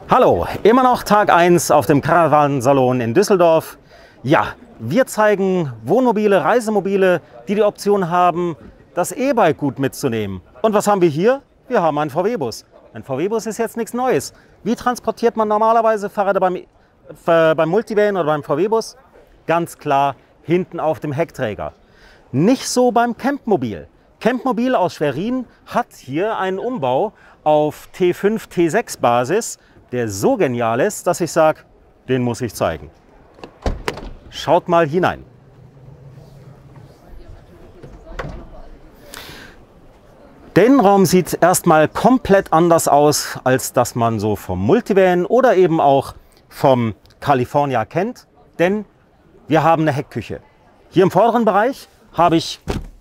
Hallo, immer noch Tag 1 auf dem Caravan-Salon in Düsseldorf. Ja, wir zeigen Wohnmobile, Reisemobile, die die Option haben, das E-Bike gut mitzunehmen. Und was haben wir hier? Wir haben einen VW-Bus. Ein VW-Bus ist jetzt nichts Neues. Wie transportiert man normalerweise Fahrräder beim Multivan oder beim VW-Bus? Ganz klar hinten auf dem Heckträger. Nicht so beim Campmobil. Campmobil aus Schwerin hat hier einen Umbau auf T5, T6 Basis, der so genial ist, dass ich sage, den muss ich zeigen. Schaut mal hinein. Der Innenraum sieht erstmal komplett anders aus, als das man so vom Multivan oder eben auch vom California kennt, denn wir haben eine Heckküche. Hier im vorderen Bereich habe ich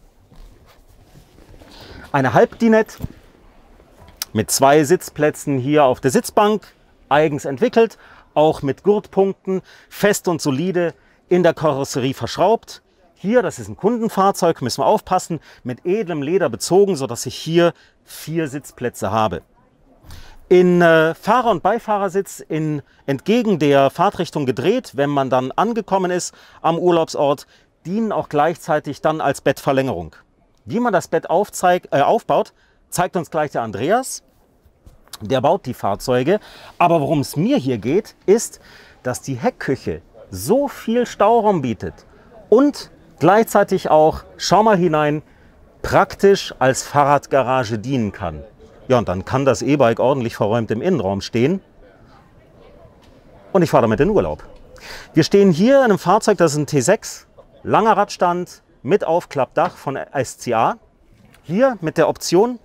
eine Halbdinette mit 2 Sitzplätzen hier auf der Sitzbank, eigens entwickelt, auch mit Gurtpunkten, fest und solide in der Karosserie verschraubt. Hier, das ist ein Kundenfahrzeug, müssen wir aufpassen, mit edlem Leder bezogen, sodass ich hier 4 Sitzplätze habe. In Fahrer- und Beifahrersitz entgegen der Fahrtrichtung gedreht, wenn man dann angekommen ist am Urlaubsort, dienen auch gleichzeitig dann als Bettverlängerung. Wie man das Bett aufbaut, zeigt uns gleich der Andreas. Der baut die Fahrzeuge. Aber worum es mir hier geht, ist, dass die Heckküche so viel Stauraum bietet und gleichzeitig auch, schau mal hinein, praktisch als Fahrradgarage dienen kann. Ja, und dann kann das E-Bike ordentlich verräumt im Innenraum stehen. Und ich fahre damit in Urlaub. Wir stehen hier in einem Fahrzeug, das ist ein T6, langer Radstand mit Aufklappdach von SCA. Hier mit der Option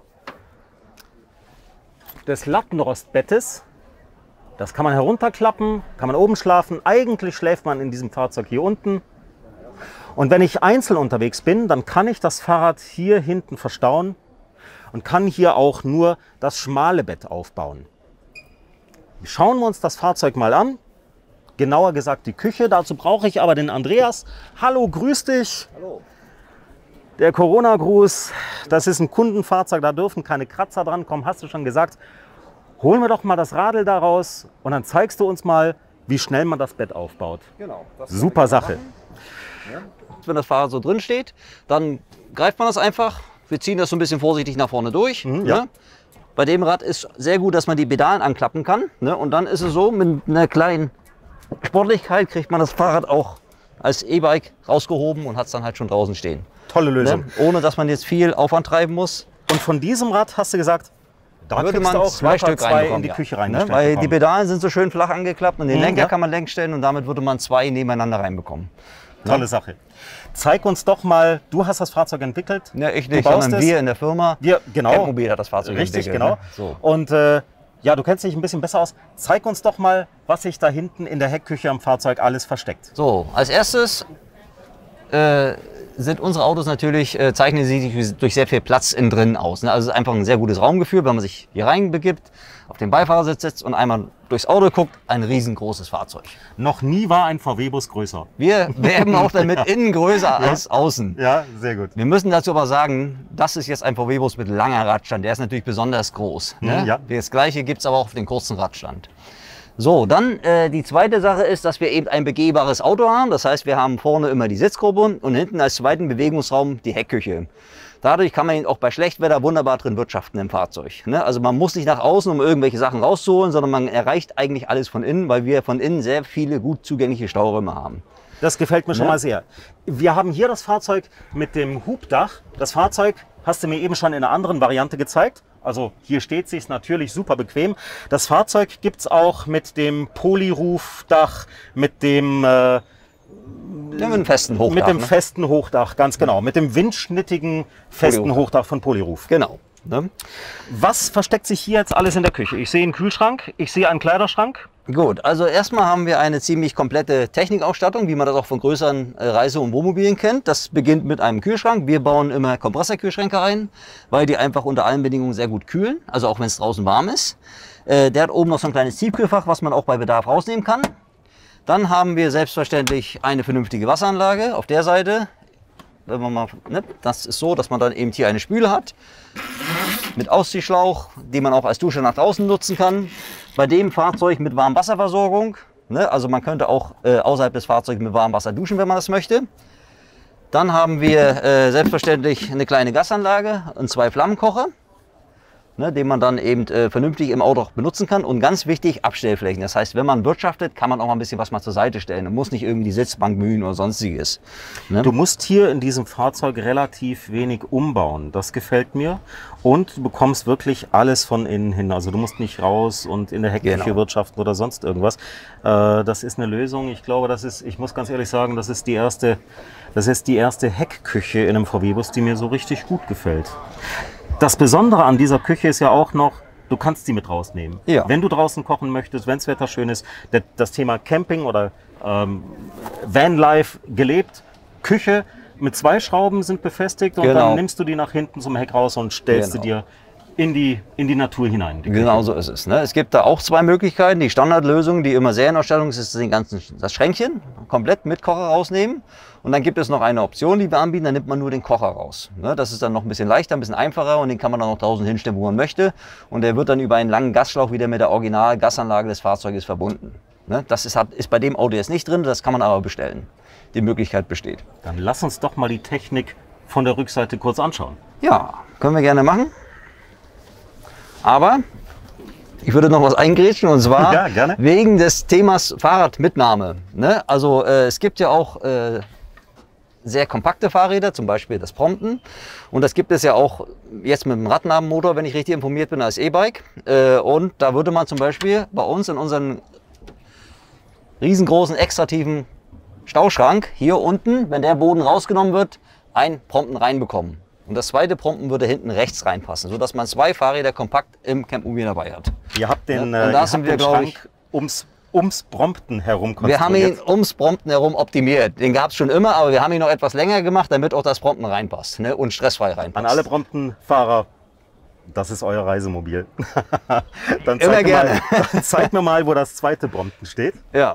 des Lattenrostbettes. Das kann man herunterklappen, kann man oben schlafen. Eigentlich schläft man in diesem Fahrzeug hier unten. Und wenn ich einzeln unterwegs bin, dann kann ich das Fahrrad hier hinten verstauen und kann hier auch nur das schmale Bett aufbauen. Schauen wir uns das Fahrzeug mal an. Genauer gesagt die Küche. Dazu brauche ich aber den Andreas. Hallo, grüß dich. Hallo. Der Corona-Gruß, das ist ein Kundenfahrzeug, da dürfen keine Kratzer dran kommen, hast du schon gesagt. Holen wir doch mal das Radl da raus und dann zeigst du uns mal, wie schnell man das Bett aufbaut. Genau. Super Sache. Ja. Wenn das Fahrrad so drin steht, dann greift man das einfach. Wir ziehen das so ein bisschen vorsichtig nach vorne durch. Ja. Ne? Bei dem Rad ist sehr gut, dass man die Pedalen anklappen kann. Ne? Und dann ist es so, mit einer kleinen Sportlichkeit kriegt man das Fahrrad auch als E-Bike rausgehoben und hat es dann halt schon draußen stehen. Tolle Lösung. Ne? Ohne dass man jetzt viel Aufwand treiben muss. Und von diesem Rad hast du gesagt, da würde kriegst man du auch 2 Stück zwei reinbekommen, in die ja. Küche Ne? reingestellt. Weil die bekommen. Pedalen sind so schön flach angeklappt und den Lenker ja. kann man längs stellen und damit würde man 2 nebeneinander reinbekommen. Tolle Sache. Zeig uns doch mal, du hast das Fahrzeug entwickelt. Ja, ich Du nicht, baust sondern es. wir in der Firma. Genau. Campmobil hat das Fahrzeug Richtig, entwickelt. genau. Ne? So. Und ja, du kennst dich ein bisschen besser aus. Zeig uns doch mal, was sich da hinten in der Heckküche am Fahrzeug alles versteckt. So, als erstes sind unsere Autos natürlich, zeichnen sie sich durch sehr viel Platz innen drin aus. Ne? Also es ist einfach ein sehr gutes Raumgefühl, wenn man sich hier reinbegibt, auf den Beifahrersitz sitzt und einmal durchs Auto guckt, ein riesengroßes Fahrzeug. Noch nie war ein VW-Bus größer. Wir werben auch damit innen größer als außen. Ja, sehr gut. Wir müssen dazu aber sagen, das ist jetzt ein VW-Bus mit langer Radstand. Der ist natürlich besonders groß. Ne? Ja. Das gleiche gibt es aber auch auf den kurzen Radstand. So, dann die zweite Sache ist, dass wir eben ein begehbares Auto haben. Das heißt, wir haben vorne immer die Sitzgruppe und hinten als zweiten Bewegungsraum die Heckküche. Dadurch kann man ihn auch bei Schlechtwetter wunderbar drin wirtschaften im Fahrzeug. Ne? Also man muss nicht nach außen, um irgendwelche Sachen rauszuholen, sondern man erreicht eigentlich alles von innen, weil wir von innen sehr viele gut zugängliche Stauräume haben. Das gefällt mir schon mal sehr. Wir haben hier das Fahrzeug mit dem Hubdach. Das Fahrzeug hast du mir eben schon in einer anderen Variante gezeigt. Also hier steht sich natürlich super bequem. Das Fahrzeug gibt es auch mit dem Polyroof-Dach, mit dem Ja, mit einem festen Hochdach. mit dem ne? festen Hochdach, ganz genau. Mit dem windschnittigen festen Polyroof. Hochdach von Polyroof. Genau. Ne? Was versteckt sich hier jetzt alles in der Küche? Ich sehe einen Kühlschrank, ich sehe einen Kleiderschrank. Gut, also erstmal haben wir eine ziemlich komplette Technikausstattung, wie man das auch von größeren Reise- und Wohnmobilen kennt. Das beginnt mit einem Kühlschrank. Wir bauen immer Kompressorkühlschränke rein, weil die einfach unter allen Bedingungen sehr gut kühlen, also auch wenn es draußen warm ist. Der hat oben noch so ein kleines Tiefkühlfach, was man auch bei Bedarf rausnehmen kann. Dann haben wir selbstverständlich eine vernünftige Wasseranlage auf der Seite. Wenn man mal, ne, das ist so, dass man dann eben hier eine Spüle hat mit Ausziehschlauch, die man auch als Dusche nach draußen nutzen kann. Bei dem Fahrzeug mit Warmwasserversorgung. Ne? Also man könnte auch außerhalb des Fahrzeugs mit Warmwasser duschen, wenn man das möchte. Dann haben wir selbstverständlich eine kleine Gasanlage und 2 Flammenkocher, ne, den man dann eben vernünftig im Auto auch benutzen kann. Und ganz wichtig, Abstellflächen. Das heißt, wenn man wirtschaftet, kann man auch mal ein bisschen was mal zur Seite stellen. Man muss nicht irgendwie die Sitzbank mühen oder sonstiges. Ne? Du musst hier in diesem Fahrzeug relativ wenig umbauen. Das gefällt mir. Und du bekommst wirklich alles von innen hin. Also du musst nicht raus und in der Heckküche wirtschaften oder sonst irgendwas. Das ist eine Lösung. Ich glaube, das ist, ich muss ganz ehrlich sagen, das ist die erste Heckküche in einem VW-Bus, die mir so richtig gut gefällt. Das Besondere an dieser Küche ist ja auch noch, du kannst sie mit rausnehmen. Ja. Wenn du draußen kochen möchtest, wenn das Wetter schön ist, das Thema Camping oder Vanlife gelebt, Küche mit 2 Schrauben sind befestigt und dann nimmst du die nach hinten zum Heck raus und stellst sie dir in die Natur hinein. Genau so ist es. Ne? Es gibt da auch 2 Möglichkeiten. Die Standardlösung, die immer sehr in Ausstellung ist, ist das Schränkchen komplett mit Kocher rausnehmen. Und dann gibt es noch eine Option, die wir anbieten, da nimmt man nur den Kocher raus. Ne? Das ist dann noch ein bisschen leichter, ein bisschen einfacher und den kann man dann noch draußen hinstellen, wo man möchte. Und der wird dann über einen langen Gasschlauch wieder mit der Original-Gasanlage des Fahrzeuges verbunden. Ne? Das ist bei dem Auto jetzt nicht drin, das kann man aber bestellen. Die Möglichkeit besteht. Dann lass uns doch mal die Technik von der Rückseite kurz anschauen. Ja, können wir gerne machen. Aber ich würde noch was eingrätschen und zwar wegen des Themas Fahrradmitnahme. Ne? Also es gibt ja auch sehr kompakte Fahrräder, zum Beispiel das Prompton. Und das gibt es ja auch jetzt mit dem Radnabenmotor, wenn ich richtig informiert bin, als E-Bike. Und da würde man zum Beispiel bei uns in unseren riesengroßen extraktiven Stauschrank hier unten, wenn der Boden rausgenommen wird, ein Prompton reinbekommen. Und das zweite Prompton würde hinten rechts reinpassen, sodass man 2 Fahrräder kompakt im Campmobil dabei hat. Ihr habt den, Schrank ums Prompton herum konstruiert. Wir haben ihn ums Prompton herum optimiert. Den gab es schon immer, aber wir haben ihn noch etwas länger gemacht, damit auch das Prompton reinpasst, ne? Und stressfrei reinpasst. An alle Prompton-Fahrer, das ist euer Reisemobil. Dann immer gerne. Zeig mir mal, wo das zweite Prompton steht. Ja.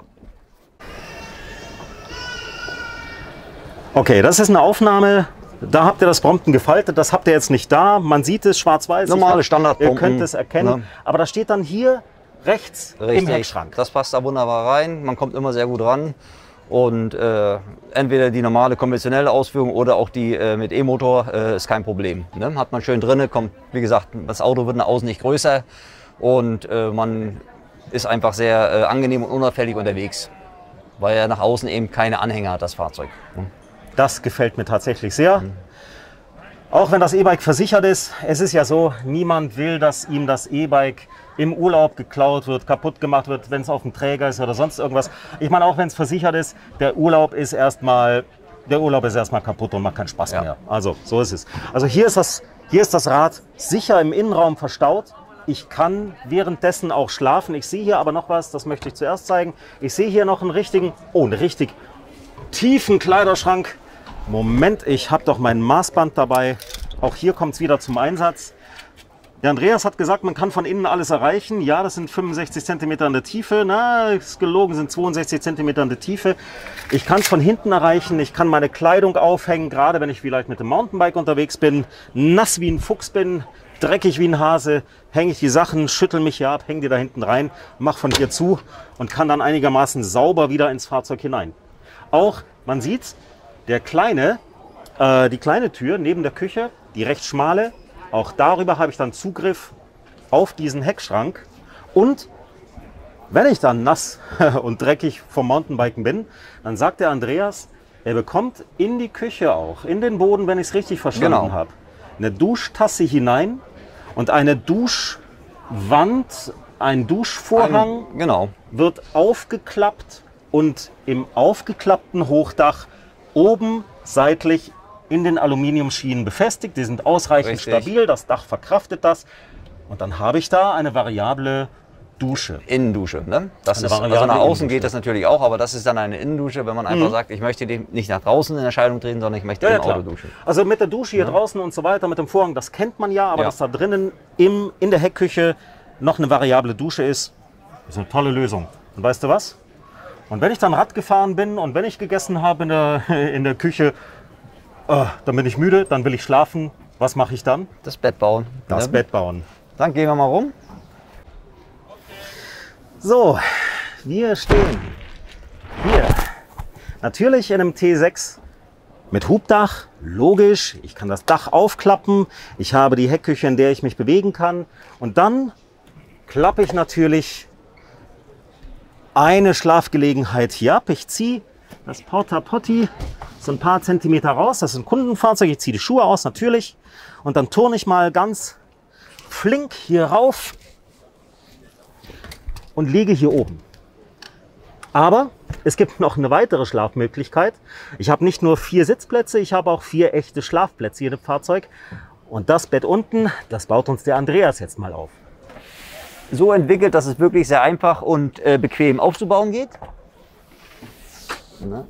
Okay, das ist eine Aufnahme. Da habt ihr das Prompton gefaltet, das habt ihr jetzt nicht da. Man sieht es schwarz-weiß. Normale Standard-Prompton. Ihr könnt es erkennen. Ne? Aber da steht dann hier rechts im Heckschrank. Das passt da wunderbar rein. Man kommt immer sehr gut ran. Und entweder die normale konventionelle Ausführung oder auch die mit E-Motor ist kein Problem. Ne? Hat man schön drin, kommt, wie gesagt, das Auto wird nach außen nicht größer und man ist einfach sehr angenehm und unauffällig unterwegs, weil er nach außen eben keine Anhänger hat, das Fahrzeug. Das gefällt mir tatsächlich sehr. Auch wenn das E-Bike versichert ist, es ist ja so, niemand will, dass ihm das E-Bike im Urlaub geklaut wird, kaputt gemacht wird, wenn es auf dem Träger ist oder sonst irgendwas. Ich meine, auch wenn es versichert ist, der Urlaub ist erstmal kaputt und macht keinen Spaß mehr. Also so ist es. Also hier ist das Rad sicher im Innenraum verstaut. Ich kann währenddessen auch schlafen. Ich sehe hier aber noch was, das möchte ich zuerst zeigen. Ich sehe hier noch einen richtig tiefen Kleiderschrank. Moment, ich habe doch mein Maßband dabei. Auch hier kommt es wieder zum Einsatz. Der Andreas hat gesagt, man kann von innen alles erreichen. Ja, das sind 65 cm in der Tiefe. Na, ist gelogen, sind 62 cm in der Tiefe. Ich kann es von hinten erreichen. Ich kann meine Kleidung aufhängen, gerade wenn ich vielleicht mit dem Mountainbike unterwegs bin, nass wie ein Fuchs bin, dreckig wie ein Hase, hänge ich die Sachen, schüttel mich hier ab, hänge die da hinten rein, mache von hier zu und kann dann einigermaßen sauber wieder ins Fahrzeug hinein. Auch, man sieht, die kleine Tür neben der Küche, die recht schmale, auch darüber habe ich dann Zugriff auf diesen Heckschrank. Und wenn ich dann nass und dreckig vom Mountainbiken bin, dann sagt der Andreas, er bekommt in die Küche auch, in den Boden, wenn ich es richtig verstanden habe, eine Duschtasse hinein und eine Duschwand, ein Duschvorhang wird aufgeklappt und im aufgeklappten Hochdach oben seitlich in den Aluminiumschienen befestigt. Die sind ausreichend stabil, das Dach verkraftet das. Und dann habe ich da eine variable Dusche. Innendusche, ne? Also nach außen geht das natürlich auch, aber das ist dann eine Innendusche, wenn man einfach sagt, ich möchte nicht nach draußen in Erscheinung treten, sondern ich möchte im Auto duschen. Also mit der Dusche hier draußen und so weiter, mit dem Vorhang, das kennt man ja, aber dass da drinnen in der Heckküche noch eine variable Dusche ist eine tolle Lösung. Und weißt du was? Und wenn ich dann Rad gefahren bin und wenn ich gegessen habe in der Küche, dann bin ich müde, dann will ich schlafen. Was mache ich dann? Das Bett bauen. Das Bett bauen. Dann gehen wir mal rum. So, wir stehen hier natürlich in einem T6 mit Hubdach. Logisch, ich kann das Dach aufklappen. Ich habe die Heckküche, in der ich mich bewegen kann. Und dann klappe ich natürlich eine Schlafgelegenheit hier ab. Ich ziehe das Porta Potty so ein paar Zentimeter raus. Das ist ein Kundenfahrzeug. Ich ziehe die Schuhe aus, natürlich. Und dann turne ich mal ganz flink hier rauf und liege hier oben. Aber es gibt noch eine weitere Schlafmöglichkeit. Ich habe nicht nur 4 Sitzplätze, ich habe auch 4 echte Schlafplätze hier im Fahrzeug. Und das Bett unten, das baut uns der Andreas jetzt mal auf. So entwickelt, dass es wirklich sehr einfach und bequem aufzubauen geht. Na.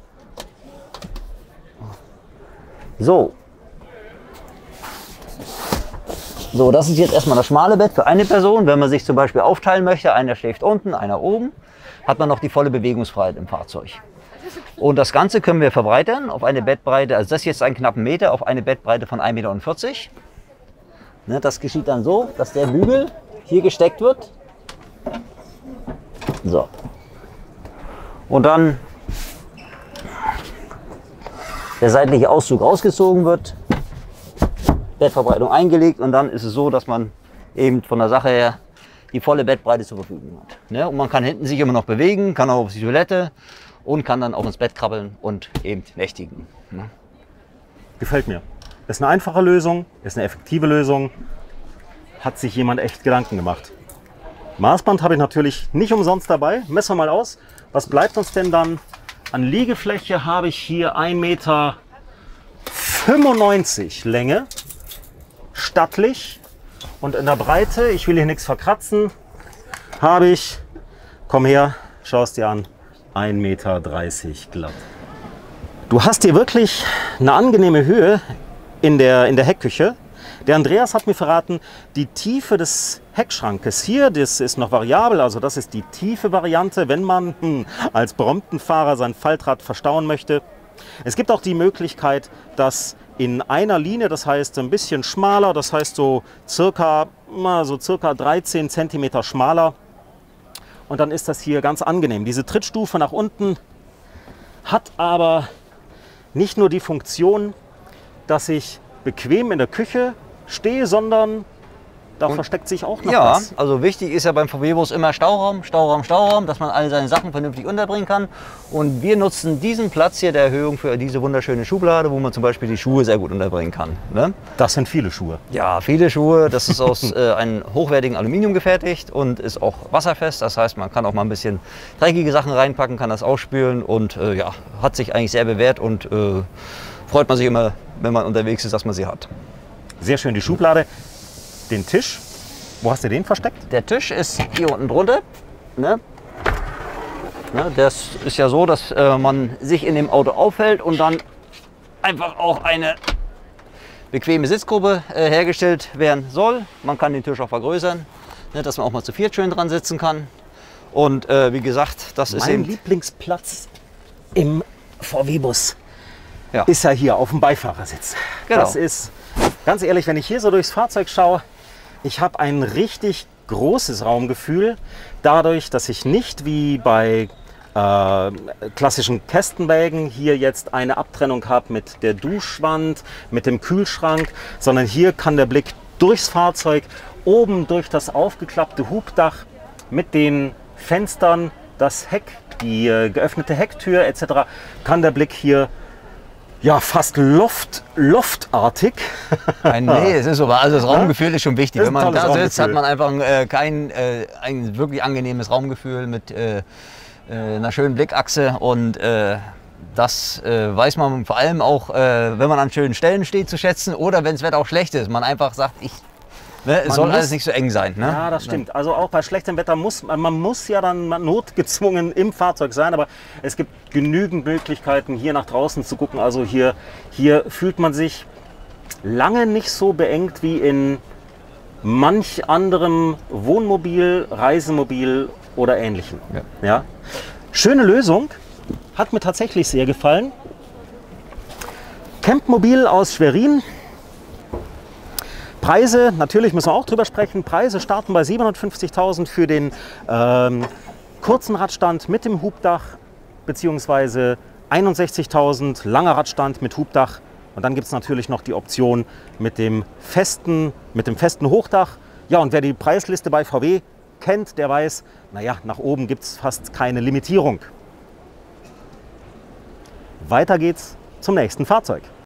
So. So, das ist jetzt erstmal das schmale Bett für eine Person. Wenn man sich zum Beispiel aufteilen möchte, einer schläft unten, einer oben, hat man noch die volle Bewegungsfreiheit im Fahrzeug. Und das Ganze können wir verbreitern auf eine Bettbreite, also das ist jetzt einen knappen Meter, auf eine Bettbreite von 1,40 Meter. Ne, das geschieht dann so, dass der Bügel hier gesteckt wird. So. Und dann der seitliche Auszug rausgezogen wird, Bettverbreitung eingelegt und dann ist es so, dass man eben von der Sache her die volle Bettbreite zur Verfügung hat. Ne? Und man kann hinten sich immer noch bewegen, kann auch auf die Toilette und kann dann auch ins Bett krabbeln und eben nächtigen. Ne? Gefällt mir. Ist eine einfache Lösung, ist eine effektive Lösung. Hat sich jemand echt Gedanken gemacht. Maßband habe ich natürlich nicht umsonst dabei. Messen wir mal aus. Was bleibt uns denn dann an Liegefläche? Habe ich hier 1,95 Meter Länge. Stattlich. Und in der Breite, ich will hier nichts verkratzen, habe ich, komm her, schau es dir an, 1,30 Meter glatt. Du hast hier wirklich eine angenehme Höhe in der Heckküche. Der Andreas hat mir verraten, die Tiefe des Heckschrankes hier, das ist noch variabel, also das ist die tiefe Variante, wenn man als Bromptonfahrer sein Faltrad verstauen möchte. Es gibt auch die Möglichkeit, dass in einer Linie, das heißt ein bisschen schmaler, das heißt so circa 13 cm schmaler. Und dann ist das hier ganz angenehm. Diese Trittstufe nach unten hat aber nicht nur die Funktion, dass ich bequem in der Küche stehe, sondern da versteckt sich auch noch was. Ja, also wichtig ist ja beim VW-Bus immer Stauraum, Stauraum, Stauraum, dass man all seine Sachen vernünftig unterbringen kann. Und wir nutzen diesen Platz hier der Erhöhung für diese wunderschöne Schublade, wo man zum Beispiel die Schuhe sehr gut unterbringen kann. Ne? Das sind viele Schuhe. Ja, viele Schuhe. Das ist aus einem hochwertigen Aluminium gefertigt und ist auch wasserfest. Das heißt, man kann auch mal ein bisschen dreckige Sachen reinpacken, kann das ausspülen und ja, hat sich eigentlich sehr bewährt und freut man sich immer, wenn man unterwegs ist, dass man sie hat. Sehr schön, die Schublade. Den Tisch, wo hast du den versteckt? Der Tisch ist hier unten drunter. Ne? Ne, das ist ja so, dass man sich in dem Auto aufhält und dann einfach auch eine bequeme Sitzgruppe hergestellt werden soll. Man kann den Tisch auch vergrößern, ne, dass man auch mal zu viert schön dran sitzen kann. Und wie gesagt, das ist mein Lieblingsplatz im VW-Bus. Ja. Ist ja hier auf dem Beifahrersitz. Genau. Das ist, ganz ehrlich, wenn ich hier so durchs Fahrzeug schaue, ich habe ein richtig großes Raumgefühl, dadurch, dass ich nicht wie bei klassischen Kästenwägen hier jetzt eine Abtrennung habe mit der Duschwand, mit dem Kühlschrank, sondern hier kann der Blick durchs Fahrzeug, oben durch das aufgeklappte Hubdach mit den Fenstern, das Heck, die geöffnete Hecktür etc., kann der Blick hier ja, fast loftartig. Nee, es ist so. Also das Raumgefühl ist schon wichtig. Wenn man da sitzt, hat man einfach ein wirklich angenehmes Raumgefühl mit einer schönen Blickachse. Und das weiß man vor allem auch, wenn man an schönen Stellen steht, zu schätzen. Oder wenn das Wetter auch schlecht ist. Man einfach sagt, es soll alles nicht so eng sein. Ne? Ja, das stimmt. Also auch bei schlechtem Wetter muss man ja dann notgezwungen im Fahrzeug sein, aber es gibt genügend Möglichkeiten, hier nach draußen zu gucken. Also hier fühlt man sich lange nicht so beengt wie in manch anderem Wohnmobil, Reisemobil oder Ähnlichem. Ja. Ja. Schöne Lösung, hat mir tatsächlich sehr gefallen. Campmobil aus Schwerin. Preise, natürlich müssen wir auch drüber sprechen. Preise starten bei 750.000 für den kurzen Radstand mit dem Hubdach, beziehungsweise 61.000 langer Radstand mit Hubdach. Und dann gibt es natürlich noch die Option mit dem festen Hochdach. Ja, und wer die Preisliste bei VW kennt, der weiß, naja, nach oben gibt es fast keine Limitierung. Weiter geht's zum nächsten Fahrzeug.